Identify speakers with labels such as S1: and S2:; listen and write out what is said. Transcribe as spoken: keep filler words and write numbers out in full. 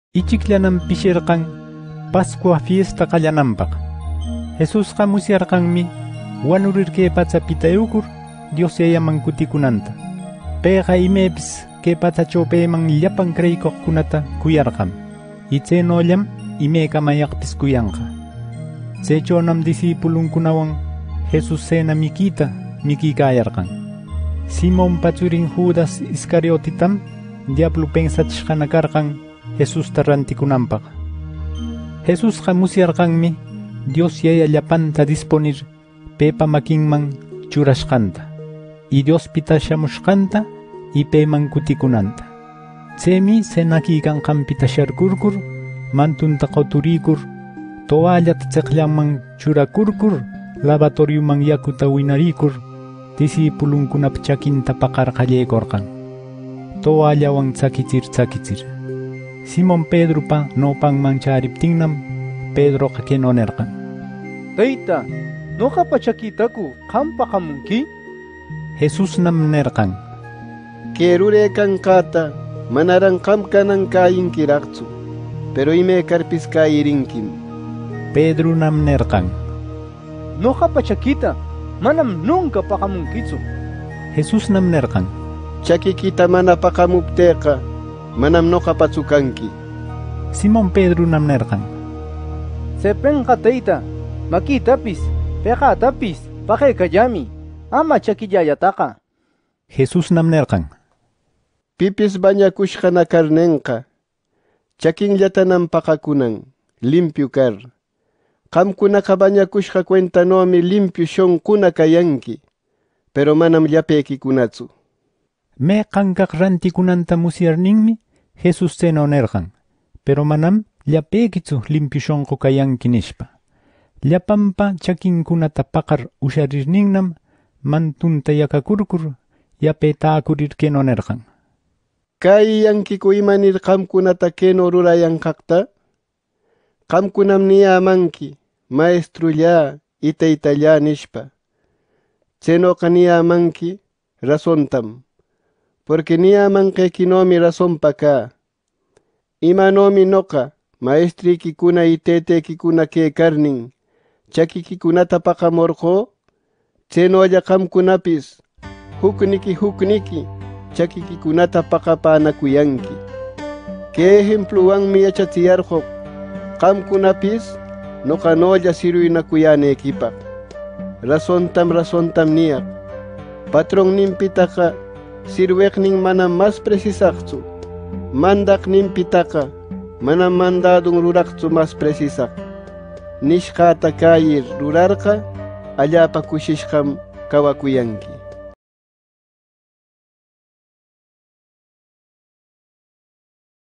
S1: Ichikllanan pishirqan Pascua fiesta qallananpaq. Jesusqa musyarqanmi wanurir kay pachapita yukur Dios yayaman kutikunanta. Payqa imaypis kay pachachaw payman llapan kriykuqkunata kuyarqan. Y chaynollam imayka mayaqpis kuyanqa. Chaychawnam disipulunkunawan Jesus cena mikita mikiykayarqan. Simón pachurin Judas Iscariotitam diablo pensachishqana karqan Jesusta rantikunanpaq. Jesusqa musyarqanmi Dios yaya llapanta disponir paypa makinman churashqanta, y Diospita shamushqanta y payman kutikunanta. Chaymi senakiykanqanpita sharkurkur mantunta quturikur toallata chiqllanman churakurkur lavatoriuman yakuta winarikur disipulunkunapa chakinta paqarqallaykurqan, toallawan tsakichir tsakichir. Simón Pedropa nopanman chariptinnam Pedroqa kayno nirqan:
S2: Tayta, noqapa chakitaku qampa qamunki?
S1: Jesusnam nirqan:
S3: Kay ruraykanqata manaran qam kanan kayinkiraqchu, pero imaykarpis kayirinkim.
S1: Pedronam nirqan:
S2: Noqapa chakita manam nunca paqamunkichu.
S1: Jesusnam nirqan:
S3: Chakikita mana paqamuptayqa manam noqapachu kanki.
S1: Simón Pedronam nirqan:
S2: Sepenqa tayta, makitapis peqatapis paqaykallami, ama chakillayataqa.
S1: Jesusnam nirqan:
S3: Pipis bañakushqana karninqa chakinllatanam paqakunan limpio kar. Qamkunaqa bañakushqa cuentanomi limpio shunquna kayanki, pero manam llapaykikunachu.
S1: Mayqankaq rantikunanta musyarninmi Jesus chayno nirqan, pero manam llapaykichu limpio shunqu kayanki nishpa. Llapanpa chakinkunata paqar usharirninnam mantunta yakakurkur yapaytakurir kayno nirqan:
S3: Kayankiku imanir qamkunata kayno rurayanqaqta? Qamkunam niyamanki Maestrolla y Taytalla nishpa. Chaynoqa niyamanki razontam, porque niyamanqaykinomi razonpa kaa. Imanomi noqa maestrikikuna y taytaykikuna kaykarnin chakikikunata paqamurqu, chaynolla qamkunapis hukniki hukniki chakikikunata paqapanakuyanki. Kay ejempluwanmi yachachiyarqu qamkunapis noqanolla sirwinakuyaneykipaq. Razontam razontam niyaq, patronninpitaqa sirweqnin manam mas precisaqchu, mandaqninpitaqa manam mandadun ruraqchu mas precisaq. Nishqata kayir rurarqa allapa kushishqam kawakuyanki.